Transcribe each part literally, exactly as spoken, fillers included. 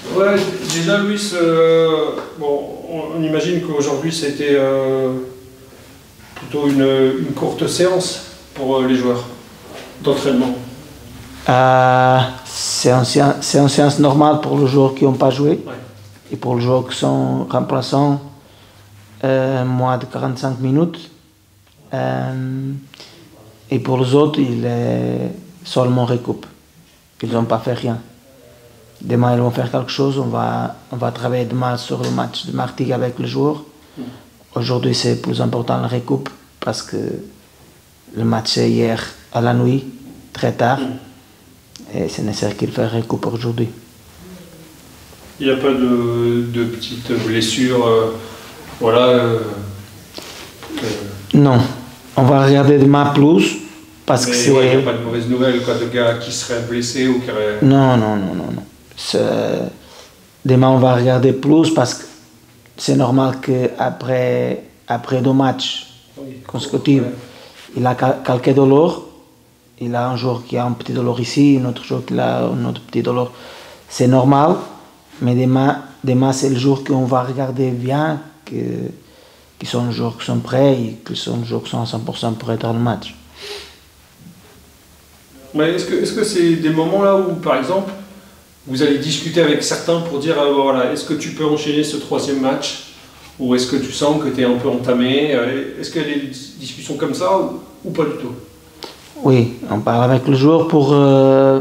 Ouais, déjà Luis, euh, bon, on, on imagine qu'aujourd'hui c'était euh, plutôt une, une courte séance pour euh, les joueurs d'entraînement. Euh, c'est un, c'est une séance normale pour les joueurs qui n'ont pas joué. Ouais. Et pour les joueurs qui sont remplaçants, euh, moins de quarante-cinq minutes. Euh, et pour les autres, ils est seulement récup. Ils n'ont pas fait rien. Demain, ils vont faire quelque chose. On va, on va travailler demain sur le match de Martigues avec les joueurs. Mm. Aujourd'hui, c'est plus important le récup parce que le match est hier à la nuit, très tard. Mm. Et c'est nécessaire qu'il fasse récup aujourd'hui. Il n'y a pas de, de petites blessures, euh, voilà. Euh, euh... Non, on va regarder demain plus parce mais que c'est. Ouais, il n'y a pas de mauvaises nouvelles, quoi, de gars qui seraient blessés ou qui auraient. Non, non, non, non, non. Demain, on va regarder plus parce que c'est normal qu'après après deux matchs oui, consécutifs, ouais. Il a quelques douleurs. Il a un joueur qui a un petit douleur ici, un autre joueur qui a un autre petit douleur. C'est normal, mais demain, demain c'est le jour qu'on va regarder bien, que, qui sont les joueurs qui sont prêts et qui sont les joueurs qui sont à cent pour cent pour être dans le match. Mais est-ce que est-ce que c'est des moments là où, par exemple, vous allez discuter avec certains pour dire, euh, voilà, est-ce que tu peux enchaîner ce troisième match ou est-ce que tu sens que tu es un peu entamé? Est-ce qu'il y a des discussions comme ça ou, ou pas du tout? Oui, on parle avec le joueur pour euh,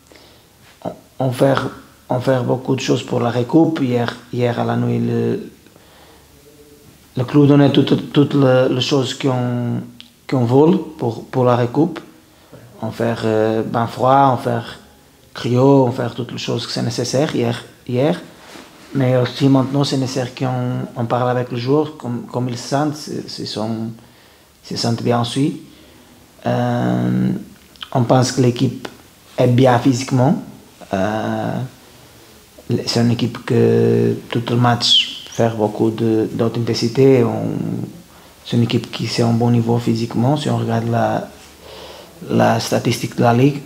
on, faire, on faire beaucoup de choses pour la récup. Hier, hier à la nuit, le, le club donnait toutes, toutes les, les choses qu'on qu'on vole pour, pour la récup. On fait euh, bain froid, on fait cryo, on fait toutes les choses que c'est nécessaire hier, hier. Mais aussi maintenant c'est nécessaire qu'on on parle avec le joueur comme, comme ils se sentent, s'ils se sentent bien ensuite. Euh, on pense que l'équipe est bien physiquement. Euh, c'est une équipe que tout le match fait beaucoup d'authenticité. C'est une équipe qui est à un bon niveau physiquement si on regarde la, la statistique de la Ligue.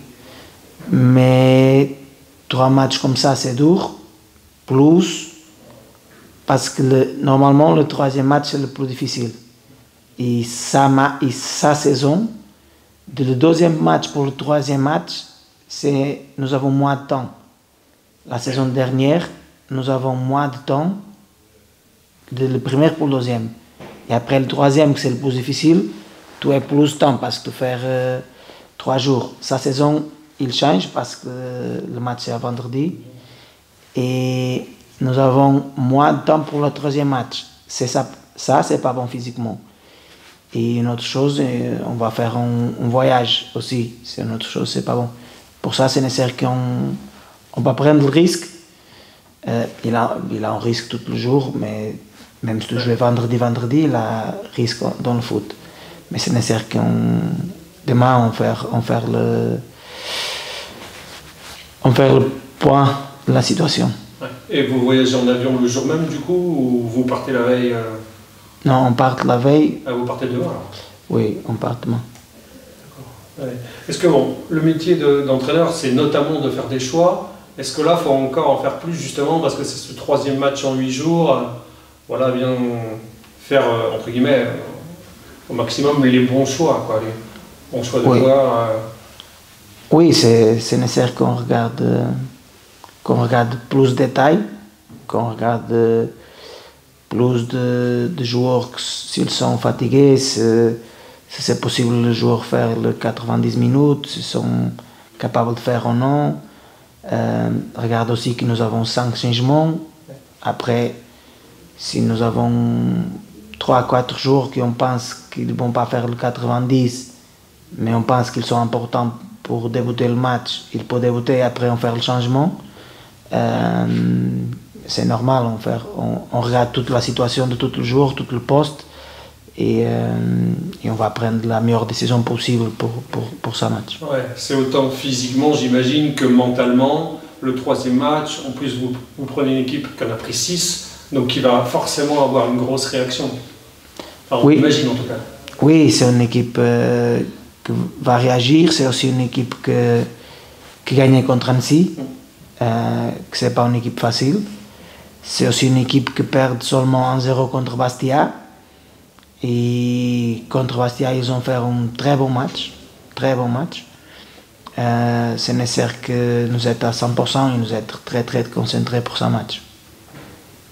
Mais trois matchs comme ça, c'est dur. Plus, parce que le, normalement, le troisième match, c'est le plus difficile. Et sa, et sa saison, de le deuxième match pour le troisième match, c'est, nous avons moins de temps. La saison dernière, nous avons moins de temps de le premier pour le deuxième. Et après le troisième, c'est le plus difficile, tu as plus de temps parce que tu fais euh, trois jours. Sa saison, il change parce que le match est à vendredi. Et nous avons moins de temps pour le troisième match. C'est ça, ça c'est pas bon physiquement. Et une autre chose, on va faire un, un voyage aussi. C'est une autre chose, c'est pas bon. Pour ça, c'est nécessaire qu'on on va prendre le risque. Euh, il, a, il a un risque tout le jour, mais même si tu joues vendredi, vendredi, il a un risque dans le foot. Mais c'est nécessaire qu'on demain on fait, on fait le on fait le point de la situation. Et vous voyagez en avion le jour même du coup ou vous partez la veille euh... Non, on part la veille. Ah, vous partez demain alors? Oui, on part demain. Ouais. Est-ce que bon, le métier de, d'entraîneur, c'est notamment de faire des choix. Est-ce que là, il faut encore en faire plus justement parce que c'est ce troisième match en huit jours, euh, voilà, bien faire euh, entre guillemets euh, au maximum les bons choix, quoi, les bons choix de oui. joueurs. Euh... Oui, c'est, c'est nécessaire qu'on regarde, euh, qu'on regarde plus de détails, qu'on regarde euh, plus de, de joueurs s'ils sont fatigués. C'est, si c'est possible le joueur faire les quatre-vingt-dix minutes, s'ils sont capables de faire ou non. Euh, regarde aussi que nous avons cinq changements. Après, si nous avons trois à quatre jours qu'on pense qu'ils ne vont pas faire le quatre-vingt-dix, mais on pense qu'ils sont importants pour débuter le match, ils peuvent débuter et après on fait le changement. Euh, c'est normal, on, fait, on, on regarde toute la situation de tout le jour, tout le poste. Et, euh, et on va prendre la meilleure décision possible pour, pour, pour ce match. Ouais, c'est autant physiquement, j'imagine, que mentalement. Le troisième match, en plus, vous, vous prenez une équipe qui en a pris six, donc qui va forcément avoir une grosse réaction. Enfin, on oui. imagine en tout cas. Oui, c'est une équipe euh, qui va réagir. C'est aussi une équipe que, qui gagne contre Annecy. Mm. euh, que c'est pas une équipe facile. C'est aussi une équipe qui perd seulement un zéro contre Bastia. Et contre Bastia, ils ont fait un très bon match. Très bon match. Euh, c'est nécessaire que nous êtes à cent pour cent et nous être très très concentrés pour ce match.